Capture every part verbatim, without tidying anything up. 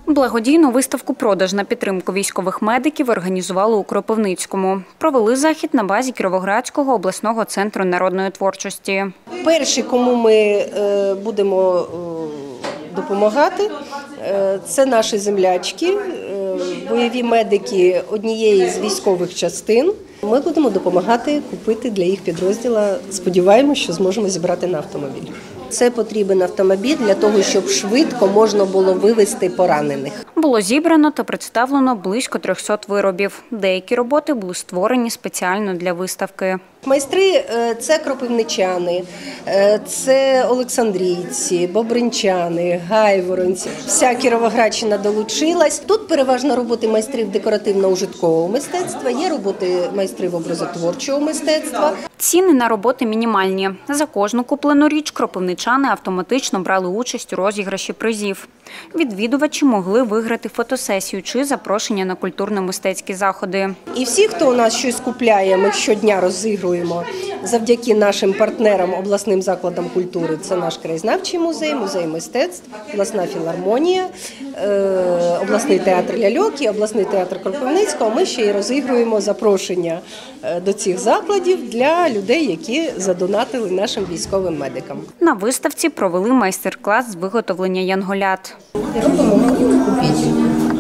Благодійну виставку «Продаж» на підтримку військових медиків організували у Кропивницькому. Провели захід на базі Кіровоградського обласного центру народної творчості. Перші, кому ми будемо допомагати, це наші землячки, бойові медики однієї з військових частин. Ми будемо допомагати купити для їх підрозділу. Сподіваємося, що зможемо зібрати на автомобіль. Це потрібен автомобіль для того, щоб швидко можна було вивезти поранених. Було зібрано та представлено близько трьохсот виробів. Деякі роботи були створені спеціально для виставки. Майстри – це кропивничани, це олександрійці, бобринчани, гайворонці. Вся Кіровоградщина долучилась. Тут переважно роботи майстрів декоративно-ужиткового мистецтва, є роботи майстрів образотворчого мистецтва. Ціни на роботи мінімальні. За кожну куплену річ кропивничани автоматично брали участь у розіграші призів. Відвідувачі могли виграти фотосесію чи запрошення на культурно-мистецькі заходи. І всі, хто у нас щось купляє, ми щодня розігруємо завдяки нашим партнерам, обласним закладам культури. Це наш краєзнавчий музей, музей мистецтв, обласна філармонія, обласний театр ляльок і обласний театр Кропивницького. Ми ще й розігруємо запрошення до цих закладів для людей, які задонатили нашим військовим медикам. На виставці провели майстер-клас з виготовлення янголят. Робимо маленьку купіть.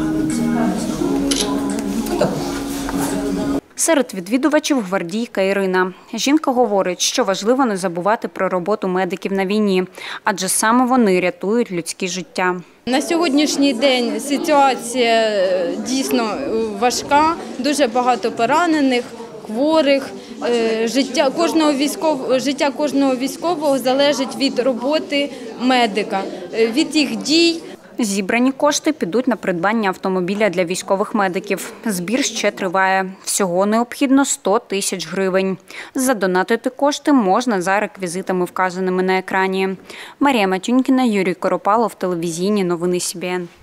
Серед відвідувачів гвардійка Ірина. Жінка говорить, що важливо не забувати про роботу медиків на війні, адже саме вони рятують людське життя. На сьогоднішній день ситуація дійсно важка, дуже багато поранених, хворих. Життя кожного військового, життя кожного військового залежить від роботи медика, від їх дій. Зібрані кошти підуть на придбання автомобіля для військових медиків. Збір ще триває. Всього необхідно сто тисяч гривень. Задонатити кошти можна за реквізитами, вказаними на екрані. Марія Матюнькіна, Юрій Коропалов, телевізійні новини Сі Бі Ен.